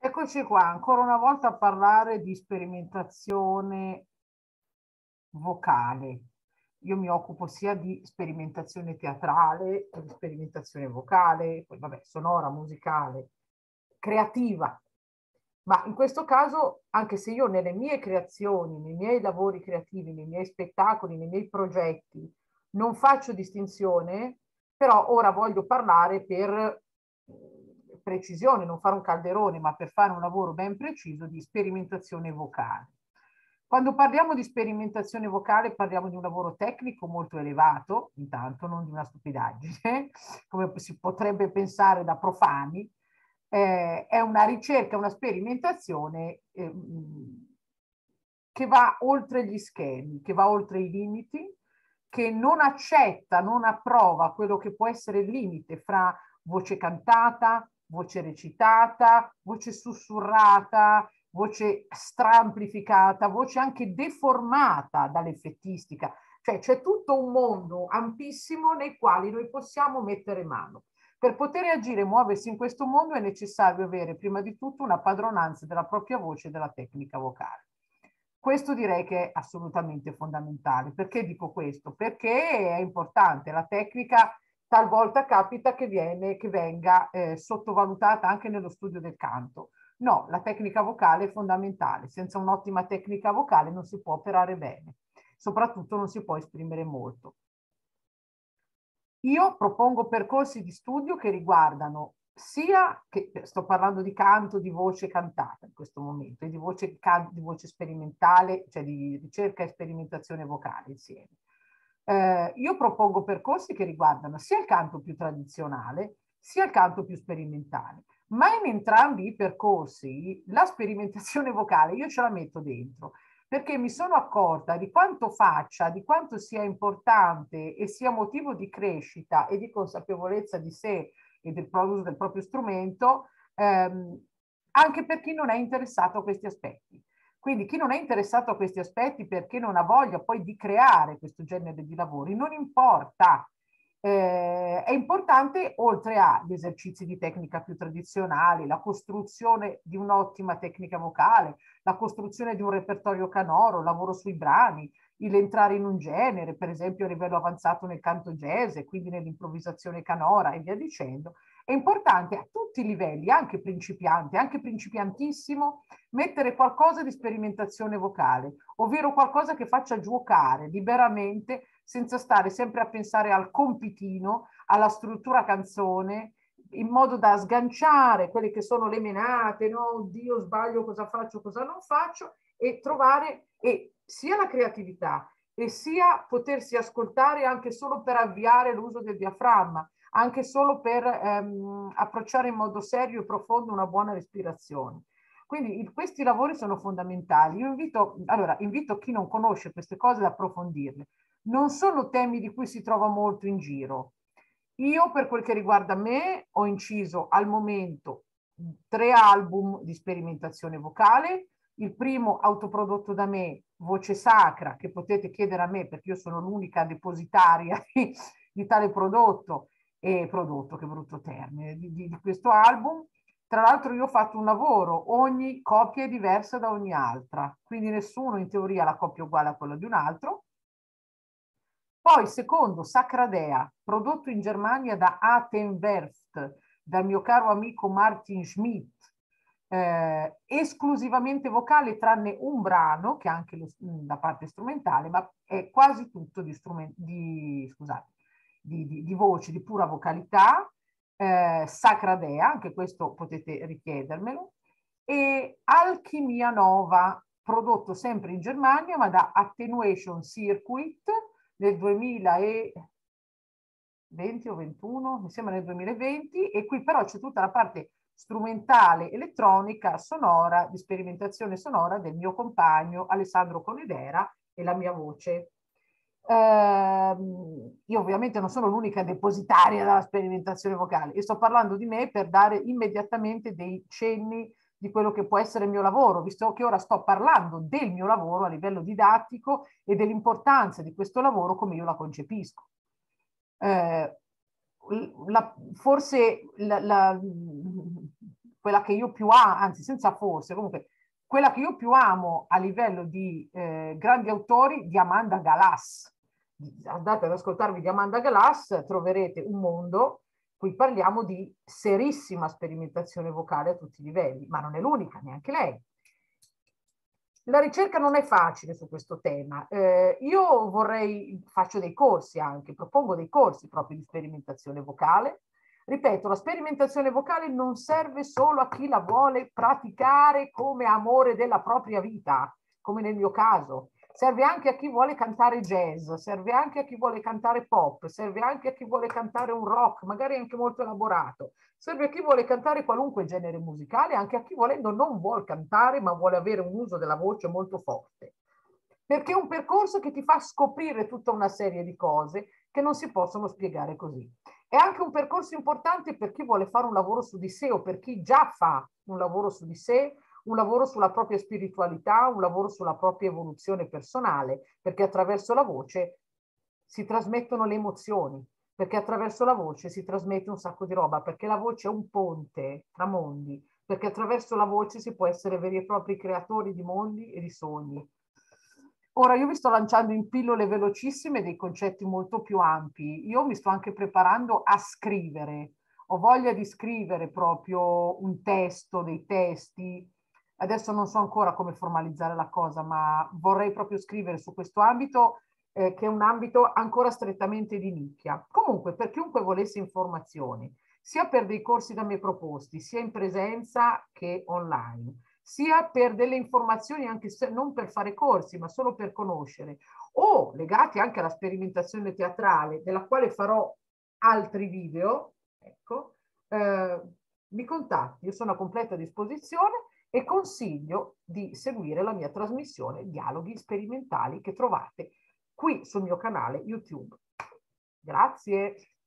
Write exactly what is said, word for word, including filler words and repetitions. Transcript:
Eccoci qua, ancora una volta a parlare di sperimentazione vocale. Io mi occupo sia di sperimentazione teatrale che di sperimentazione vocale, poi vabbè, sonora, musicale, creativa. Ma in questo caso, anche se io nelle mie creazioni, nei miei lavori creativi, nei miei spettacoli, nei miei progetti, non faccio distinzione, però ora voglio parlare per precisione, non fare un calderone, ma per fare un lavoro ben preciso di sperimentazione vocale. Quando parliamo di sperimentazione vocale parliamo di un lavoro tecnico molto elevato, intanto non di una stupidaggine, come si potrebbe pensare da profani. Eh, è una ricerca, una sperimentazione eh, che va oltre gli schemi, che va oltre i limiti, che non accetta, non approva quello che può essere il limite fra voce cantata, voce recitata, voce sussurrata, voce stramplificata, voce anche deformata dall'effettistica. Cioè c'è tutto un mondo ampissimo nei quali noi possiamo mettere mano. Per poter agire e muoversi in questo mondo è necessario avere prima di tutto una padronanza della propria voce e della tecnica vocale. Questo direi che è assolutamente fondamentale. Perché dico questo? Perché è importante. La tecnica talvolta capita che, viene, che venga eh, sottovalutata anche nello studio del canto. No, la tecnica vocale è fondamentale. Senza un'ottima tecnica vocale non si può operare bene. Soprattutto non si può esprimere molto. Io propongo percorsi di studio che riguardano sia, che sto parlando di canto, di voce cantata in questo momento, e di voce, di voce sperimentale, cioè di ricerca e sperimentazione vocale insieme. Eh, io propongo percorsi che riguardano sia il canto più tradizionale, sia il canto più sperimentale. Ma in entrambi i percorsi la sperimentazione vocale io ce la metto dentro, perché mi sono accorta di quanto faccia, di quanto sia importante e sia motivo di crescita e di consapevolezza di sé e del, del proprio strumento, ehm, anche per chi non è interessato a questi aspetti. Quindi chi non è interessato a questi aspetti perché non ha voglia poi di creare questo genere di lavori, non importa. Eh, è importante, oltre agli esercizi di tecnica più tradizionali, la costruzione di un'ottima tecnica vocale, la costruzione di un repertorio canoro, il lavoro sui brani, il entrare in un genere, per esempio a livello avanzato nel canto jazz e quindi nell'improvvisazione canora e via dicendo. È importante a tutti i livelli, anche principianti, anche principiantissimo, mettere qualcosa di sperimentazione vocale, ovvero qualcosa che faccia giocare liberamente senza stare sempre a pensare al compitino, alla struttura canzone, in modo da sganciare quelle che sono le menate, no, oddio, sbaglio, cosa faccio, cosa non faccio, e trovare e sia la creatività e sia potersi ascoltare anche solo per avviare l'uso del diaframma, anche solo per ehm, approcciare in modo serio e profondo una buona respirazione. Quindi il, questi lavori sono fondamentali. Io invito, allora, invito chi non conosce queste cose ad approfondirle. Non sono temi di cui si trova molto in giro. Io, per quel che riguarda me, ho inciso al momento tre album di sperimentazione vocale. Il primo autoprodotto da me, Voce Sacra, che potete chiedere a me perché io sono l'unica depositaria di, di tale prodotto, e prodotto, che brutto termine, di, di, di questo album. Tra l'altro io ho fatto un lavoro, ogni coppia è diversa da ogni altra, quindi nessuno in teoria ha la coppia uguale a quella di un altro. Poi secondo, Sacradea, prodotto in Germania da Atemwerft, dal mio caro amico Martin Schmidt, eh, esclusivamente vocale tranne un brano, che è anche lo, la parte strumentale, ma è quasi tutto di, di, scusate, di, di, di voce, di pura vocalità, eh, Sacradea, anche questo potete richiedermelo, e Alchimia Nova, prodotto sempre in Germania, ma da Attenuation Circuit, nel duemilaventi o ventuno, mi sembra nel duemilaventi, e qui però c'è tutta la parte strumentale, elettronica, sonora, di sperimentazione sonora del mio compagno Alessandro Conedera e la mia voce. Eh, io ovviamente non sono l'unica depositaria della sperimentazione vocale e sto parlando di me per dare immediatamente dei cenni di quello che può essere il mio lavoro, visto che ora sto parlando del mio lavoro a livello didattico e dell'importanza di questo lavoro come io la concepisco. Eh, la, forse la, la, quella che io più amo, anzi senza forse, comunque quella che io più amo a livello di eh, grandi autori, di Amanda Galas. Andate ad ascoltarvi di Amanda Galas, troverete un mondo. Qui parliamo di serissima sperimentazione vocale a tutti i livelli, ma non è l'unica, neanche lei. La ricerca non è facile su questo tema. Eh, io vorrei, faccio dei corsi anche, propongo dei corsi proprio di sperimentazione vocale. Ripeto, la sperimentazione vocale non serve solo a chi la vuole praticare come amore della propria vita, come nel mio caso. Serve anche a chi vuole cantare jazz, serve anche a chi vuole cantare pop, serve anche a chi vuole cantare un rock, magari anche molto elaborato. Serve a chi vuole cantare qualunque genere musicale, anche a chi volendo non vuole cantare, ma vuole avere un uso della voce molto forte. Perché è un percorso che ti fa scoprire tutta una serie di cose che non si possono spiegare così. È anche un percorso importante per chi vuole fare un lavoro su di sé o per chi già fa un lavoro su di sé, un lavoro sulla propria spiritualità, un lavoro sulla propria evoluzione personale, perché attraverso la voce si trasmettono le emozioni, perché attraverso la voce si trasmette un sacco di roba, perché la voce è un ponte tra mondi, perché attraverso la voce si può essere veri e propri creatori di mondi e di sogni. Ora, io vi sto lanciando in pillole velocissime dei concetti molto più ampi. Io mi sto anche preparando a scrivere. Ho voglia di scrivere proprio un testo, dei testi. Adesso non so ancora come formalizzare la cosa, ma vorrei proprio scrivere su questo ambito, eh, che è un ambito ancora strettamente di nicchia. Comunque, per chiunque volesse informazioni, sia per dei corsi da me proposti, sia in presenza che online, sia per delle informazioni anche se non per fare corsi, ma solo per conoscere, o legati anche alla sperimentazione teatrale, della quale farò altri video, ecco, eh, mi contatti, io sono a completa disposizione e consiglio di seguire la mia trasmissione Dialoghi Sperimentali che trovate qui sul mio canale YouTube. Grazie.